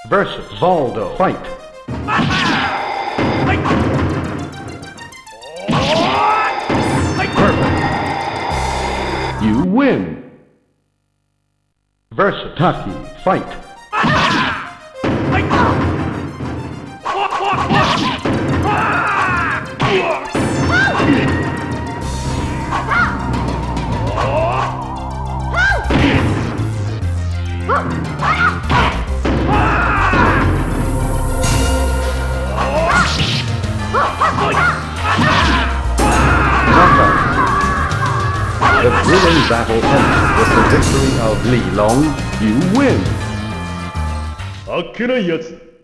versus Valdo. Fight. Perfect. You win. Versus Taki. Fight. Knockout. The thrilling battle ends with the victory of Li Long. You win. あっけないやつ